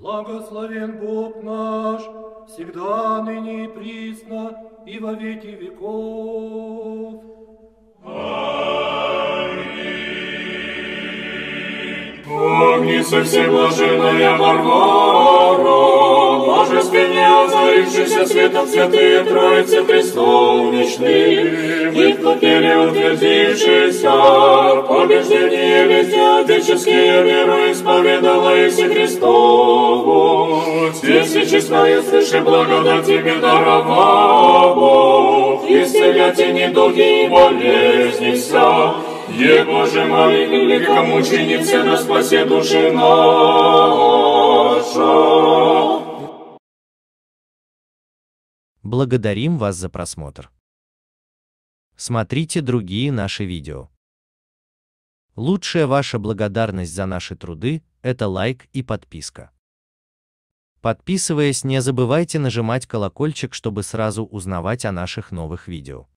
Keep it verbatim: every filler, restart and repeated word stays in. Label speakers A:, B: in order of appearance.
A: Благословен Бог наш, всегда, ныне и присно, и во веки веков.
B: Помнится всеблаженная Варвара, божественнее озарившийся светом святые Троицы Христов вечных, и в попеле утвердившийся, побеждение вести отеческие веру исповедала Иси Христову. Если честная слыши благодать тебе даровала Бог, исцелять и недуги и болезни вся, Е, Боже, моли, великомученице, да спаси души наша.
C: Благодарим вас за просмотр. Смотрите другие наши видео. Лучшая ваша благодарность за наши труды – это лайк и подписка. Подписываясь, не забывайте нажимать колокольчик, чтобы сразу узнавать о наших новых видео.